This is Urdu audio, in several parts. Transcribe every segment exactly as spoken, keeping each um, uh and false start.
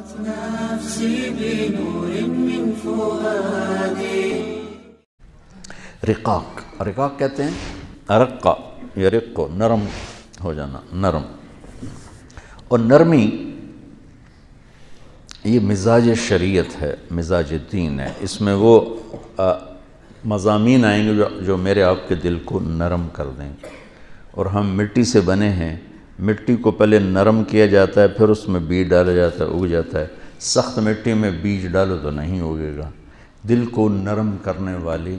رقاق، رقاق کہتے ہیں ارقا یرقو، نرم ہو جانا، نرم. اور نرمی یہ مزاج شریعت ہے، مزاج دین ہے. اس میں وہ مضامین آئیں گے جو جو میرے آپ کے دل کو نرم کر دیں گے. اور ہم مٹی سے بنے ہیں، مٹی کو پہلے نرم کیا جاتا ہے، پھر اس میں بیج ڈالا جاتا ہے، اگ جاتا ہے. سخت مٹی میں بیج ڈالو تو نہیں اگے گا. دل کو نرم کرنے والی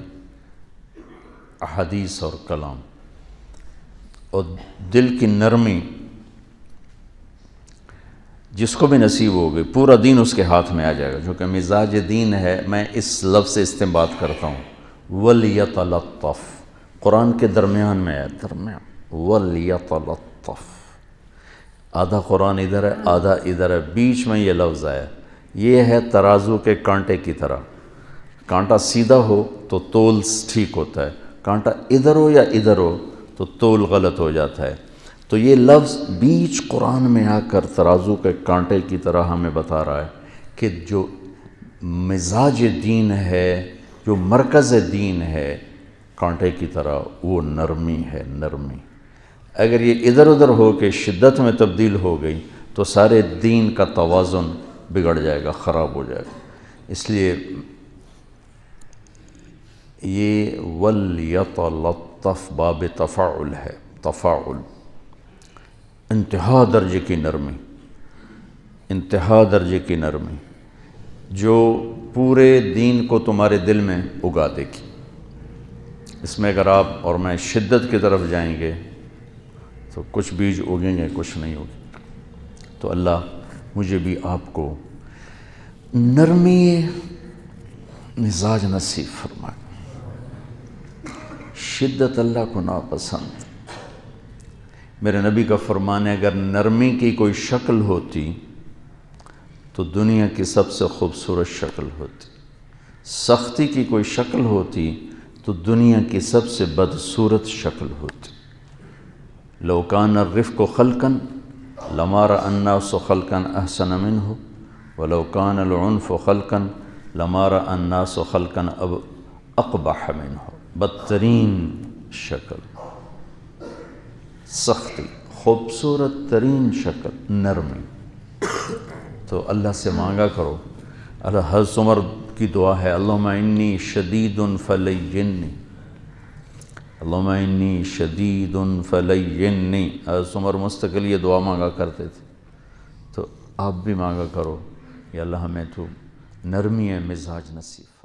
احادیث اور کلام، اور دل کی نرمی جس کو بھی نصیب ہو گئی، پورا دین اس کے ہاتھ میں آ جائے گا. جو کہ مزاج دین ہے، میں اس لفظ سے استنباط کرتا ہوں، وَلْيَتَلَطَّفْ. قرآن کے درمیان میں ہے، درمیان وَلْيَتَلَطَّفْ. آدھا قرآن ادھر ہے، آدھا ادھر ہے، بیچ میں یہ لفظ آیا. یہ ہے ترازو کے کانٹے کی طرح. کانٹا سیدھا ہو تو تول ٹھیک ہوتا ہے، کانٹا ادھر ہو یا ادھر ہو تو تول غلط ہو جاتا ہے. تو یہ لفظ بیچ قرآن میں آ کر ترازو کے کانٹے کی طرح ہمیں بتا رہا ہے کہ جو مزاج دین ہے، جو مرکز دین ہے، کانٹے کی طرح وہ نرمی ہے، نرمی. اگر یہ ادھر ادھر ہو کے شدت میں تبدیل ہو گئی تو سارے دین کا توازن بگڑ جائے گا، خراب ہو جائے گا. اس لیے یہ وَلْيَتَلَطَّفْ باب تفاعل ہے، تفاعل، انتہا درجے کی نرمی، انتہا درجے کی نرمی جو پورے دین کو تمہارے دل میں اگا دے گی. اس میں اگر آپ اور میں شدت کی طرف جائیں گے تو کچھ بیج اگیں گے، کچھ نہیں ہوگے. تو اللہ مجھے بھی آپ کو نرمی مزاج نصیب فرمائے. شدت اللہ کو ناپسند. میرے نبی کا فرمان ہے، اگر نرمی کی کوئی شکل ہوتی تو دنیا کی سب سے خوبصورت شکل ہوتی. سختی کی کوئی شکل ہوتی تو دنیا کی سب سے بدصورت شکل ہوتی. لو کان الرفق خلقا لما رأى الناس خلقا احسن منه ولو کان العنف خلقا لما رأى الناس خلقا اقبح منه. بدترین شکل سختی، خوبصورت ترین شکل نرمی. تو اللہ سے مانگا کرو. اللہ حضرت عمر کی دعا ہے، اللہم انی شدید فلینی، اللہم انی شدید فلینی. حضرت عمر مستقل یہ دعا مانگا کرتے تھے. تو آپ بھی مانگا کرو، یا اللہ ہمیں تو نرمی مزاج نصیب.